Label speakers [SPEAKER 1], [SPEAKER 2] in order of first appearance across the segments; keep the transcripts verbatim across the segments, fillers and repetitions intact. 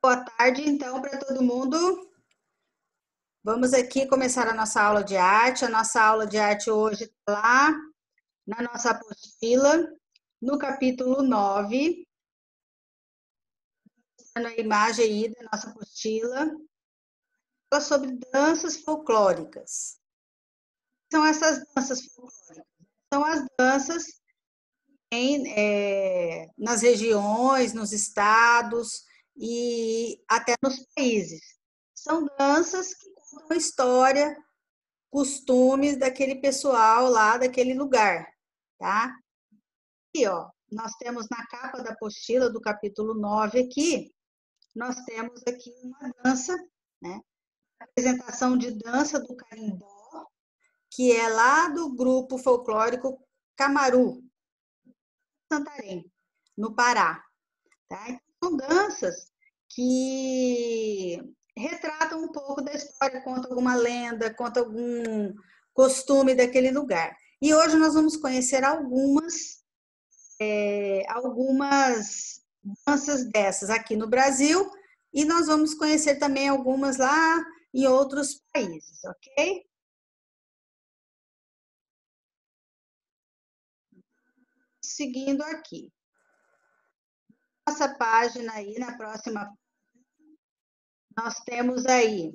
[SPEAKER 1] Boa tarde, então, para todo mundo. Vamos aqui começar a nossa aula de arte. A nossa aula de arte hoje está lá na nossa apostila, no capítulo nove. A imagem aí da nossa apostila. Fala sobre danças folclóricas. São essas danças folclóricas. São as danças em, é, nas regiões, nos estados e até nos países. São danças que contam a história, costumes daquele pessoal lá daquele lugar, tá? E ó, nós temos na capa da apostila do capítulo nove aqui, nós temos aqui uma dança, né? Apresentação de dança do carimbó, que é lá do grupo folclórico Camaru, Santarém, no Pará, tá? Então, são danças que retratam um pouco da história, conta alguma lenda, conta algum costume daquele lugar. E hoje nós vamos conhecer algumas, é, algumas danças dessas aqui no Brasil e nós vamos conhecer também algumas lá em outros países, ok? Seguindo aqui. Nossa página aí, na próxima, nós temos aí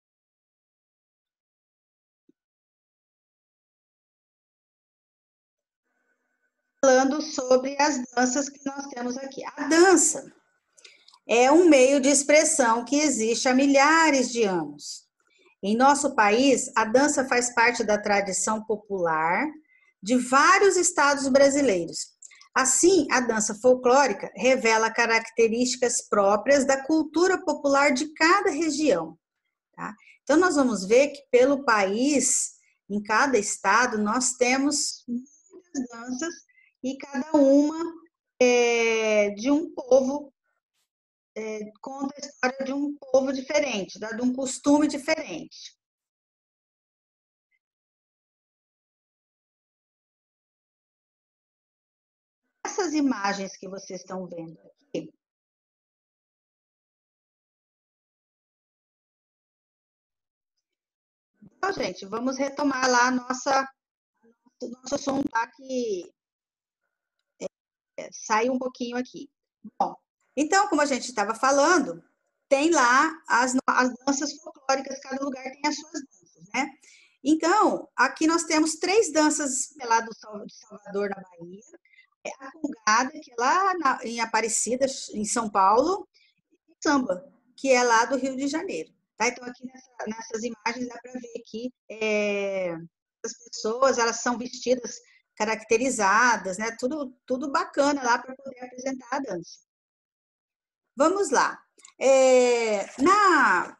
[SPEAKER 1] falando sobre as danças que nós temos aqui. A dança é um meio de expressão que existe há milhares de anos. Em nosso país, a dança faz parte da tradição popular de vários estados brasileiros. Assim, a dança folclórica revela características próprias da cultura popular de cada região. Tá? Então, nós vamos ver que pelo país, em cada estado, nós temos muitas danças e cada uma é, de um povo, é, conta a história de um povo diferente, de um costume diferente. Essas imagens que vocês estão vendo aqui, então, gente, vamos retomar lá a nossa, o nosso som tá que é, saiu um pouquinho aqui. Bom, então, como a gente estava falando, tem lá as, as danças folclóricas, cada lugar tem as suas danças, né? Então, aqui nós temos três danças lá do de Salvador, na Bahia, a Congada, que é lá na, em Aparecida, em São Paulo, e samba, que é lá do Rio de Janeiro. Tá? Então, aqui nessa, nessas imagens dá para ver aqui é, as pessoas, elas são vestidas caracterizadas, né? Tudo, tudo bacana lá para poder apresentar a dança. Vamos lá. É, na,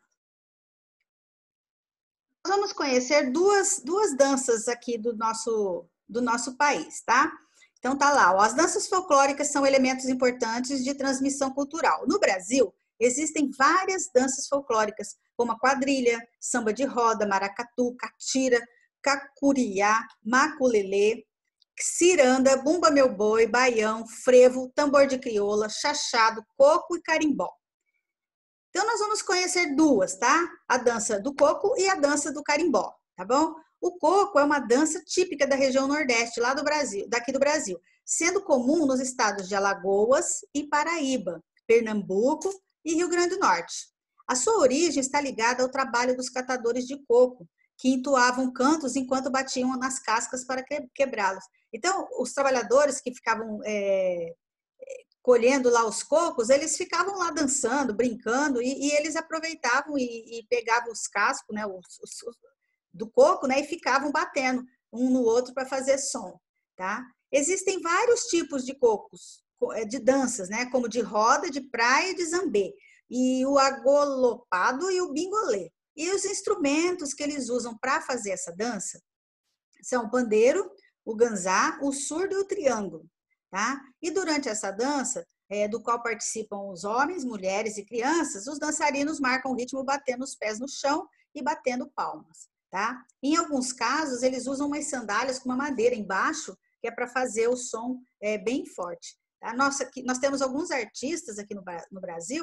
[SPEAKER 1] nós vamos conhecer duas, duas danças aqui do nosso, do nosso país, tá? Então tá lá, ó, as danças folclóricas são elementos importantes de transmissão cultural. No Brasil, existem várias danças folclóricas, como a quadrilha, samba de roda, maracatu, catira, cacuriá, maculelê, ciranda, bumba meu boi, baião, frevo, tambor de crioula, chachado, coco e carimbó. Então, nós vamos conhecer duas, tá? A dança do coco e a dança do carimbó, tá bom? O coco é uma dança típica da região Nordeste, lá do Brasil, daqui do Brasil, sendo comum nos estados de Alagoas e Paraíba, Pernambuco e Rio Grande do Norte. A sua origem está ligada ao trabalho dos catadores de coco, que entoavam cantos enquanto batiam nas cascas para quebrá-las. Então, os trabalhadores que ficavam é, colhendo lá os cocos, eles ficavam lá dançando, brincando, e, e eles aproveitavam e, e pegavam os cascos, né, os, os, do coco, né, e ficavam batendo um no outro para fazer som, tá? Existem vários tipos de cocos, de danças, né, como de roda, de praia e de zambê, e o agolopado e o bingolê. E os instrumentos que eles usam para fazer essa dança são o pandeiro, o ganzá, o surdo e o triângulo. Tá? E durante essa dança, é, do qual participam os homens, mulheres e crianças, os dançarinos marcam o ritmo batendo os pés no chão e batendo palmas. Tá? Em alguns casos, eles usam umas sandálias com uma madeira embaixo, que é para fazer o som é, bem forte. Tá? Nossa, aqui, nós temos alguns artistas aqui no, no Brasil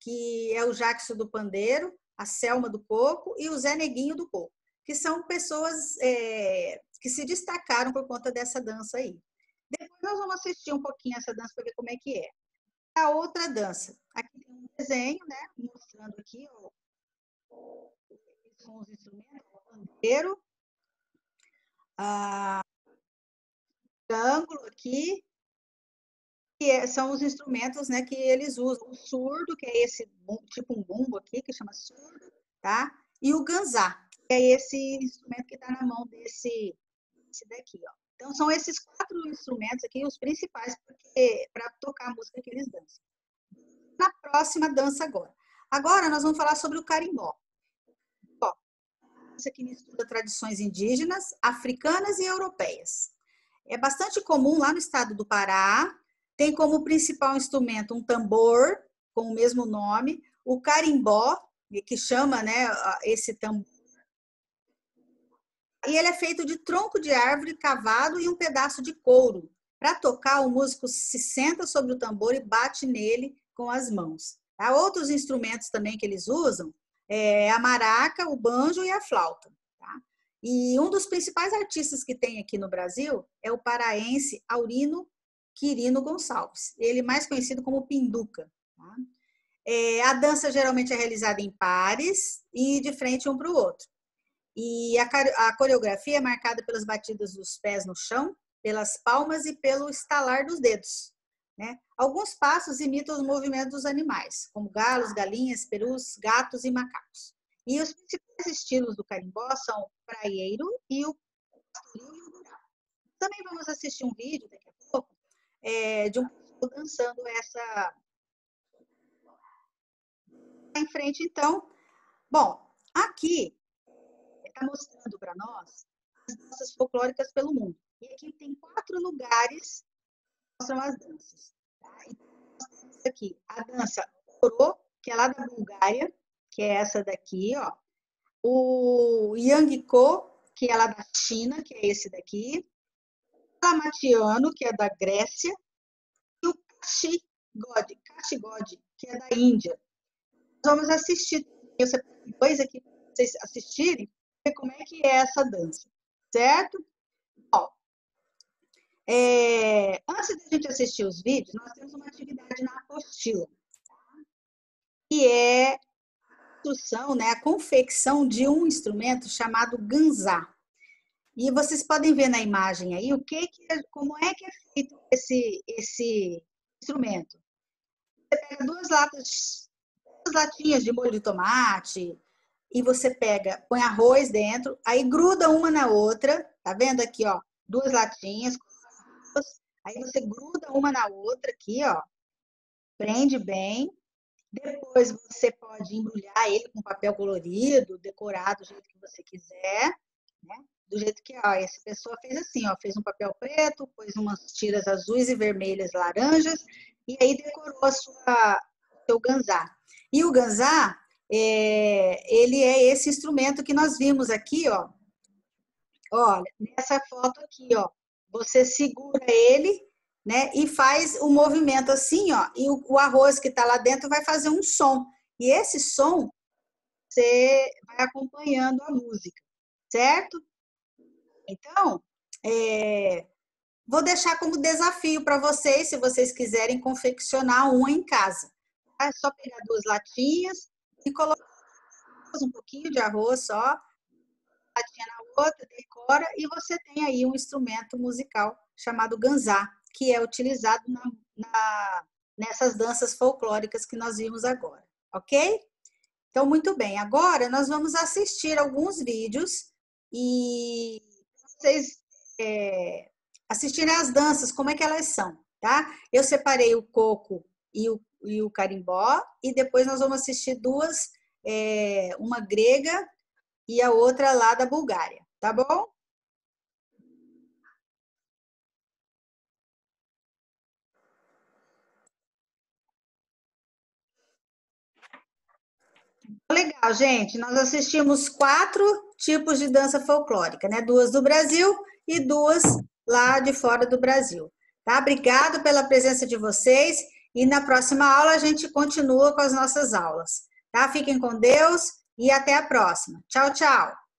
[SPEAKER 1] que é o Jackson do pandeiro, a Selma do coco e o Zé Neguinho do coco, que são pessoas é, que se destacaram por conta dessa dança aí. Depois nós vamos assistir um pouquinho essa dança para ver como é que é. A outra dança. Aqui tem um desenho, né? Mostrando aqui ó, são os instrumentos, o pandeiro, a triângulo aqui, que é, são os instrumentos, né, que eles usam. O surdo, que é esse tipo um bumbo aqui, que chama surdo, tá? E o ganzá, que é esse instrumento que está na mão desse, desse daqui, ó. Então, são esses quatro instrumentos aqui, os principais, para tocar a música que eles dançam. Na próxima dança agora. Agora, nós vamos falar sobre o carimbó. Ó, essa aqui mistura tradições indígenas, africanas e europeias. É bastante comum lá no estado do Pará, tem como principal instrumento um tambor, com o mesmo nome, o carimbó, que chama, né, esse tambor. E ele é feito de tronco de árvore cavado e um pedaço de couro. Para tocar, o músico se senta sobre o tambor e bate nele com as mãos. Há outros instrumentos também que eles usam, é a maraca, o banjo e a flauta. Tá? E um dos principais artistas que tem aqui no Brasil é o paraense Aurino Quirino Gonçalves, ele mais conhecido como Pinduca. Tá? É, a dança geralmente é realizada em pares e de frente um para o outro. E a, a coreografia é marcada pelas batidas dos pés no chão, pelas palmas e pelo estalar dos dedos. Né? Alguns passos imitam os movimentos dos animais, como galos, galinhas, perus, gatos e macacos. E os principais estilos do carimbó são o praieiro e o pastoril e o rural. Também vamos assistir um vídeo daqui a pouco é, de um pessoal dançando essa... Em frente, então. Bom, aqui está mostrando para nós as danças folclóricas pelo mundo. E aqui tem quatro lugares que mostram as danças. Tá? Então, nós temos aqui a dança Oro, que é lá da Bulgária, que é essa daqui, ó. O Yangiko, que é lá da China, que é esse daqui. O Lamatiano, que é da Grécia. E o Kashigod, Kashigod, que é da Índia. Nós vamos assistir, eu separei dois aqui para vocês assistirem, ver como é que é essa dança, certo? Ó, é, antes de a gente assistir os vídeos, nós temos uma atividade na apostila, tá? Que é a construção, né, a confecção de um instrumento chamado ganzá. E vocês podem ver na imagem aí o que que é, como é que é feito esse, esse instrumento. Você pega duas latas, duas latinhas de molho de tomate, e você pega, põe arroz dentro, aí gruda uma na outra, tá vendo aqui, ó, duas latinhas, aí você gruda uma na outra aqui, ó, prende bem, depois você pode embrulhar ele com papel colorido, decorar do jeito que você quiser, né? Do jeito que, ó, essa pessoa fez assim, ó, fez um papel preto, pôs umas tiras azuis e vermelhas, laranjas, e aí decorou a sua, o seu ganzá. E o ganzá, É, ele é esse instrumento que nós vimos aqui, ó. Olha, nessa foto aqui, ó. Você segura ele, né? E faz o movimento assim, ó. E o, o arroz que tá lá dentro vai fazer um som. E esse som, você vai acompanhando a música, certo? Então, é, vou deixar como desafio para vocês, se vocês quiserem confeccionar uma em casa. É só pegar duas latinhas e colocar um pouquinho de arroz só, latinha na outra, decora, e você tem aí um instrumento musical chamado ganzá, que é utilizado na, na, nessas danças folclóricas que nós vimos agora, ok? Então, muito bem. Agora, nós vamos assistir alguns vídeos e vocês é, assistirem as danças, como é que elas são, tá? Eu separei o coco e o, e o carimbó, e depois nós vamos assistir duas, é, uma grega e a outra lá da Bulgária, tá bom? Legal, gente. Nós assistimos quatro tipos de dança folclórica, né? Duas do Brasil e duas lá de fora do Brasil. Tá? Obrigado pela presença de vocês. e na próxima aula a gente continua com as nossas aulas, tá? Fiquem com Deus e até a próxima. Tchau, tchau!